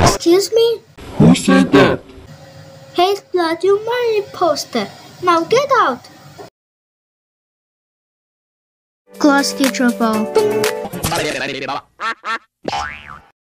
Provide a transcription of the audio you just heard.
Excuse me? Who said that? Hey, zplaat, you money poster. Now get out. Klasky csupo.